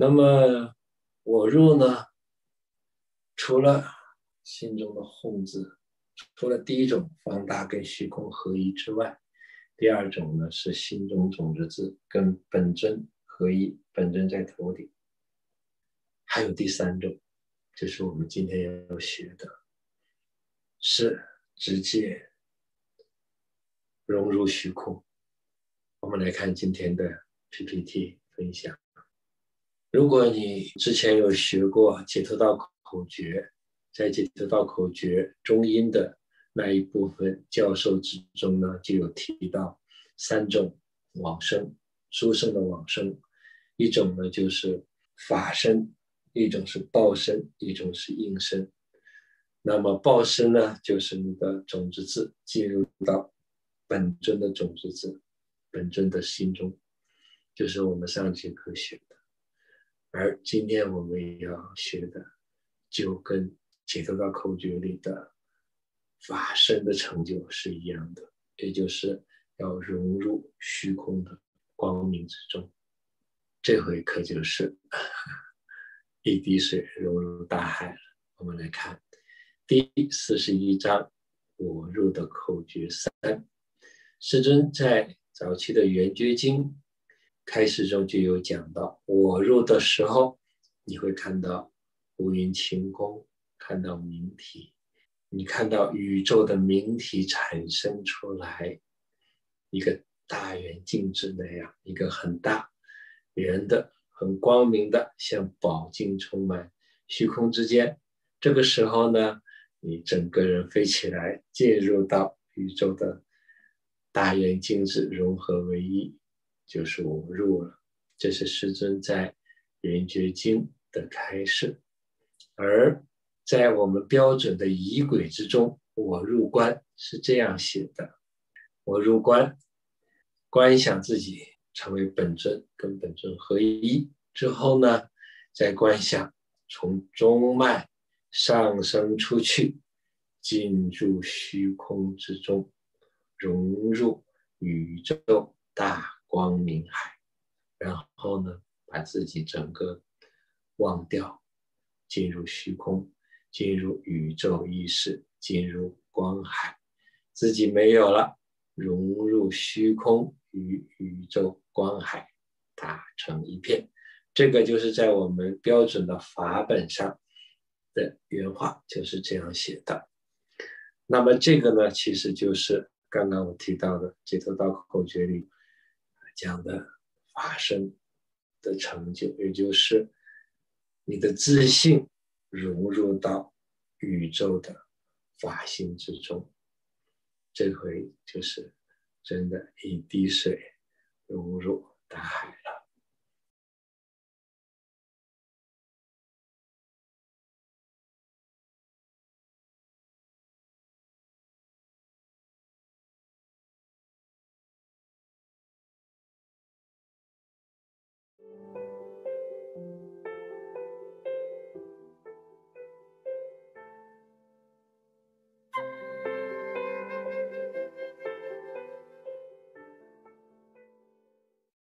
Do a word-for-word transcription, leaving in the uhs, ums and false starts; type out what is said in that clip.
那么我入呢，除了心中的吽字，除了第一种放大跟虚空合一之外，第二种呢是心中种子字跟本尊合一，本尊在头顶。还有第三种，就是我们今天要学的，是直接融入虚空。我们来看今天的 P P T 分享。如果你之前有学过解脱道口诀，在解脱道口诀中阴的那一部分教授之中呢，就有提到三种往生，殊胜的往生。一种呢就是法身，一种是报身，一种是应身。那么报身呢，就是你的种子字进入到本尊的种子字，本尊的心中，就是我们上节课学的。而今天我们要学的，就跟解脱道口诀里的法身的成就是一样的，也就是要融入虚空的光明之中。这回可就是一滴水融入大海了。我们来看第四十一章我入的口诀三。师尊在早期的圆觉经开始中就有讲到，我入的时候你会看到五云晴空，看到明体，你看到宇宙的明体产生出来，一个大圆镜子那样，一个很大圆的很光明的，像宝镜充满虚空之间。这个时候呢，你整个人飞起来，进入到宇宙的大圆镜子，融合为一，就是我入了。这是师尊在圆觉经的开示。而在我们标准的仪轨之中，我入观是这样写的：我入观，观想自己成为本尊，跟本尊合一之后呢，再观想从中脉上升出去，进入虚空之中，融入宇宙大光明海，然后呢，把自己整个忘掉，进入虚空，进入宇宙意识，进入光海，自己没有了，融入虚空与宇宙光海，打成一片。这个就是在我们标准的法本上的原话，就是这样写的。那么这个呢，其实就是刚刚我提到的解脱道口诀里讲的法身的成就，也就是你的自信融入到宇宙的法性之中。这回就是真的一滴水融入大海了。